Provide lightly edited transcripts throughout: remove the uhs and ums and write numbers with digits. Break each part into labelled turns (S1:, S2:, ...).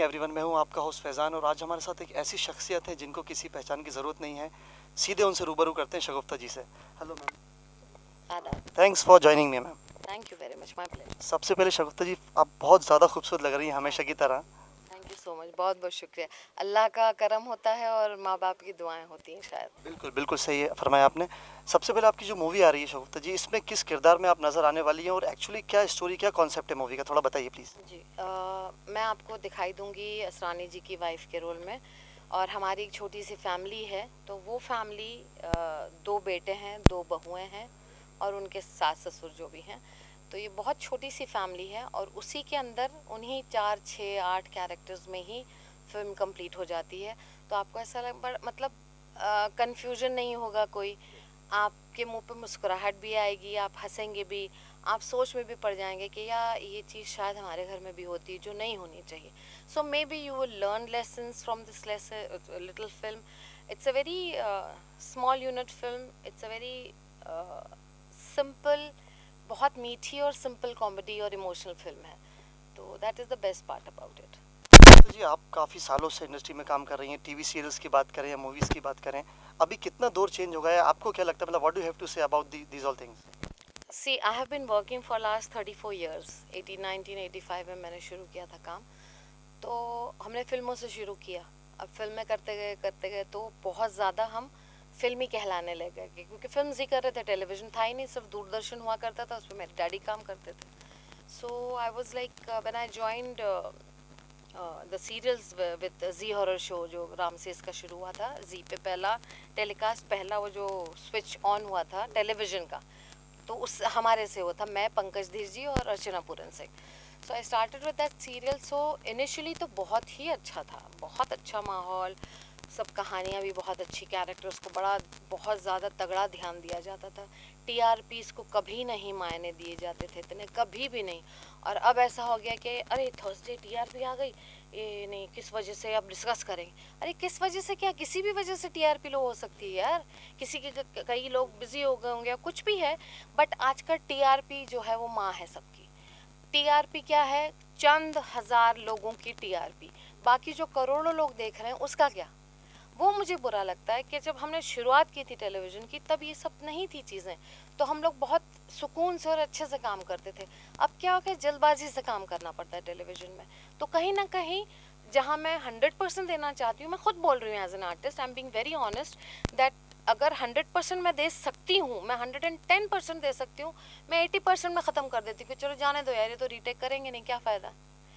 S1: Everyone, मैं हूं आपका होस्ट फैज़ान और आज हमारे साथ एक ऐसी शख्सियत है जिनको किसी पहचान की ज़रूरत नहीं है। सीधे उनसे रूबरू करते हैं शगुफ्ता जी से। Hello ma'am.
S2: आदाब।
S1: Thanks for joining me ma'am.
S2: Thank you very much, my pleasure.
S1: सबसे पहले शगुफ्ता जी, आप बहुत ज़्यादा खूबसूरत लग रही हैं हमेशा की तरह।
S2: थैंक यू सो मच, बहुत बहुत शुक्रिया। अल्लाह का करम होता है और माँ बाप की दुआएं होती हैं शायद।
S1: बिल्कुल बिल्कुल सही है, फरमाया आपने। सबसे पहले आपकी जो मूवी आ रही है शगुफ्ता जी, इसमें किस किरदार में आप नज़र आने वाली हैं और एक्चुअली क्या स्टोरी, क्या कॉन्सेप्ट है मूवी का, थोड़ा बताइए प्लीज़।
S2: जी, मैं आपको दिखाई दूंगी असरानी जी की वाइफ के रोल में। और हमारी एक छोटी सी फैमिली है, तो वो फैमिली, दो बेटे हैं, दो बहुएं हैं और उनके सास ससुर जो भी हैं। तो ये बहुत छोटी सी फैमिली है और उसी के अंदर उन्हीं 4 6 8 कैरेक्टर्स में ही फिल्म कंप्लीट हो जाती है। तो आपको ऐसा मतलब कंफ्यूजन नहीं होगा कोई। आपके मुंह पे मुस्कुराहट भी आएगी, आप हंसेंगे भी, आप सोच में भी पड़ जाएंगे कि यार ये चीज़ शायद हमारे घर में भी होती है जो नहीं होनी चाहिए। So maybe you will learn lessons from this little film. It's a very small unit film. It's a very simple, बहुत मीठी और सिंपल कॉमेडी और इमोशनल फिल्म है। तो that is the best part about it.
S1: तो जी, आप काफ़ी सालों से इंडस्ट्री में काम कर रही हैं, टीवी सीरियल्स की बात करें या मूवीज़ की बात करें, अभी कितना दौर चेंज हो गया है, आपको क्या लगता है, मतलब what do you have to say about these all things?
S2: See, I have been working for last 34 years. 1985 में मैंने शुरू किया था काम। तो हमने फिल्मों से शुरू किया। अब फिल्में करते गए तो बहुत ज़्यादा हम फिल्मी कहलाने लगे, क्योंकि फिल्म ही कर रहे थे, टेलीविज़न था ही नहीं, सिर्फ दूरदर्शन हुआ करता था, उस पर मेरे डैडी काम करते थे। So I was like, when I joined the serials with Zee horror show, जो रामसेस का शुरू हुआ था जी पे, पहला टेलीकास्ट, पहला वो जो स्विच ऑन हुआ था टेलीविज़न का, तो उस हमारे से हुआ था, मैं, पंकज धीर जी और Archana Puran Singh. So I started with that serial. So initially तो बहुत ही अच्छा था, बहुत अच्छा माहौल, सब कहानियाँ भी बहुत अच्छी, कैरेक्टर्स को बड़ा बहुत ज़्यादा तगड़ा ध्यान दिया जाता था। टीआरपीस को कभी नहीं मायने दिए जाते थे इतने, कभी भी नहीं। और अब ऐसा हो गया कि अरे थर्सडे टीआरपी आ गई, ये नहीं, किस वजह से, अब डिस्कस करेंगे। अरे किस वजह से क्या, किसी भी वजह से टीआरपी लो हो सकती है यार। किसी के कई लोग बिजी हो गए होंगे या कुछ भी है, बट आज का टीआरपी जो है वो माँ है सबकी। टीआरपी क्या है? चंद हजार लोगों की टीआरपी, बाकी जो करोड़ों लोग देख रहे हैं उसका क्या? वो मुझे बुरा लगता है कि जब हमने शुरुआत की थी टेलीविज़न की, तब ये सब नहीं थी चीज़ें, तो हम लोग बहुत सुकून से और अच्छे से काम करते थे। अब क्या हो गया, जल्दबाजी से काम करना पड़ता है टेलीविज़न में। तो कहीं ना कहीं जहाँ मैं 100% देना चाहती हूँ, मैं खुद बोल रही हूँ as an artist, I am being very honest that अगर 100% मैं दे सकती हूँ, मैं 110% दे सकती हूँ, मैं 80% में ख़त्म कर देती हूँ कि चलो जाने दो यार, ये तो रीटेक करेंगे नहीं, क्या फ़ायदा।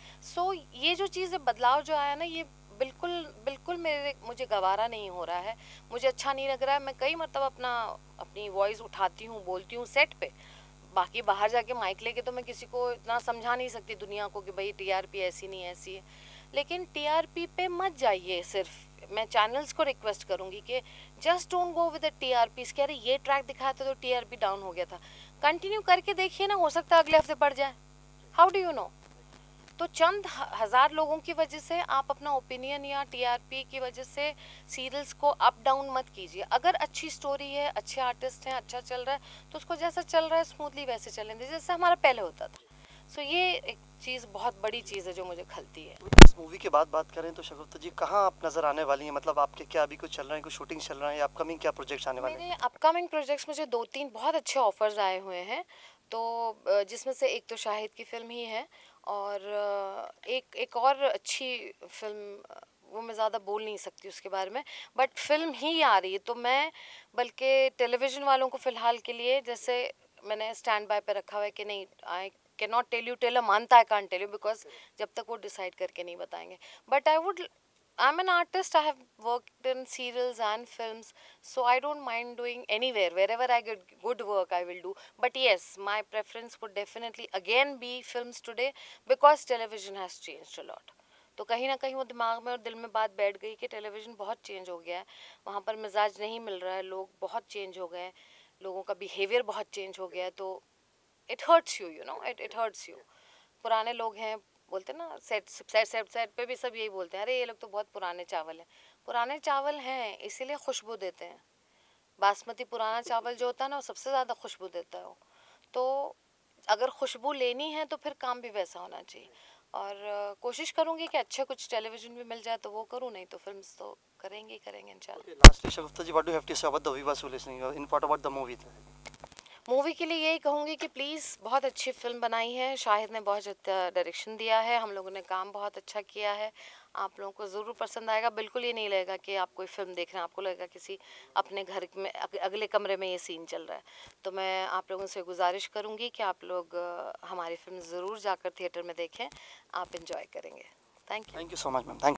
S2: सो ये जो चीज़ है, बदलाव जो आया ना, ये बिल्कुल बिल्कुल मुझे गवारा नहीं हो रहा है, मुझे अच्छा नहीं लग रहा है। मैं कई मतलब अपनी वॉइस उठाती हूँ, बोलती हूँ सेट पे, बाकी बाहर जाके माइक लेके तो मैं किसी को इतना समझा नहीं सकती दुनिया को कि भाई टीआरपी ऐसी नहीं ऐसी है। लेकिन टीआरपी पे मत जाइए सिर्फ। मैं चैनल्स को रिक्वेस्ट करूँगी कि just don't go with the TRP. कह रहे ये ट्रैक दिखाया था तो टीआरपी डाउन हो गया था, कंटिन्यू करके देखिए ना, हो सकता है अगले हफ्ते बढ़ जाए। How do you know? तो चंद हजार लोगों की वजह से आप अपना ओपिनियन या टीआरपी की वजह से सीरियल्स को अप डाउन मत कीजिए। अगर अच्छी स्टोरी है, अच्छे आर्टिस्ट हैं, अच्छा चल रहा है, तो उसको जैसा चल रहा है स्मूथली वैसे चलने दीजिए, जैसे हमारा पहले होता था। सो ये एक चीज़, बहुत बड़ी चीज़ है जो मुझे खलती है।
S1: इस मूवी के बाद बात करें तो शगुफ्ता जी, कहाँ आप नज़र आने वाली हैं, मतलब आपके क्या अभी कुछ चल रहा है, कुछ शूटिंग चल रहा है या अपकमिंग क्या प्रोजेक्ट्स आने वाले हैं?
S2: मेरे अपकमिंग प्रोजेक्ट्स, मुझे 2 3 बहुत अच्छे ऑफर्स आए हुए हैं। तो जिसमें से एक तो शाहिद की फिल्म ही है, और एक एक और अच्छी फिल्म, वो मैं ज़्यादा बोल नहीं सकती उसके बारे में, बट फिल्म ही आ रही है। तो मैं बल्कि टेलीविज़न वालों को फ़िलहाल के लिए, जैसे मैंने स्टैंड बाय पे रखा हुआ है कि नहीं, I can not tell you, tell a month I can't tell you, because जब तक वो डिसाइड करके नहीं बताएंगे। But I would, I'm an artist. I have worked in serials and films, so I don't mind doing anywhere. Wherever I get good work, I will do. But yes, my preference would definitely again be films today, because television has changed a lot. तो कहीं ना कहीं वो दिमाग में और दिल में बात बैठ गई कि टेलीविज़न बहुत चेंज हो गया है, वहाँ पर मिजाज नहीं मिल रहा है, लोग बहुत चेंज हो गए हैं, लोगों का बिहेवियर बहुत चेंज हो गया है। तो it hurts you, you know, it hurts you. पुराने लोग हैं, बोलते ना, सेट पे भी सब यही बोलते हैं, अरे ये लोग तो बहुत पुराने चावल हैं। पुराने चावल हैं इसीलिए खुशबू देते हैं। बासमती पुराना चावल जो होता है ना, वो सबसे ज़्यादा खुशबू देता है वो। तो अगर खुशबू लेनी है तो फिर काम भी वैसा होना चाहिए। और कोशिश करूँगी कि अच्छा कुछ टेलीविज़न भी मिल जाए तो वो करूँ, नहीं तो फिल्म्स तो करेंगे ही करेंगे इंशाल्लाह।
S1: Lastly, Shagufta ji, what do you have to say about the viewers who are listening? In what about the movie?
S2: Movie के लिए यही कहूँगी कि प्लीज़ बहुत अच्छी फिल्म बनाई है, शाहिद ने बहुत अच्छा डायरेक्शन दिया है, हम लोगों ने काम बहुत अच्छा किया है, आप लोगों को ज़रूर पसंद आएगा। बिल्कुल ये नहीं लगेगा कि आप कोई फिल्म देख रहे हैं, आपको लगेगा किसी अपने घर में अगले कमरे में ये सीन चल रहा है। तो मैं आप लोगों से गुजारिश करूँगी कि आप लोग हमारी फिल्म ज़रूर जाकर थिएटर में देखें, आप इंजॉय करेंगे। Thank you.
S1: Thank you so much, ma'am. Thank